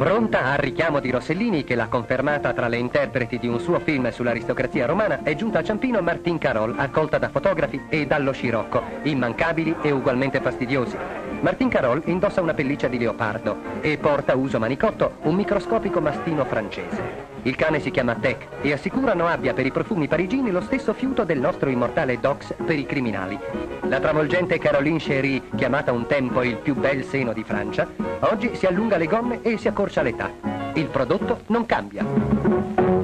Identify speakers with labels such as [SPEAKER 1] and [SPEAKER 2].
[SPEAKER 1] Pronta al richiamo di Rossellini, che l'ha confermata tra le interpreti di un suo film sull'aristocrazia romana, è giunta a Ciampino Martine Carol, accolta da fotografi e dallo scirocco, immancabili e ugualmente fastidiosi. Martine Carol indossa una pelliccia di leopardo e porta uso manicotto un microscopico mastino francese. Il cane si chiama Tech e assicurano abbia per i profumi parigini lo stesso fiuto del nostro immortale Dox per i criminali. La travolgente Caroline Chéry, chiamata un tempo il più bel seno di Francia, oggi si allunga le gomme e si accorcia l'età. Il prodotto non cambia.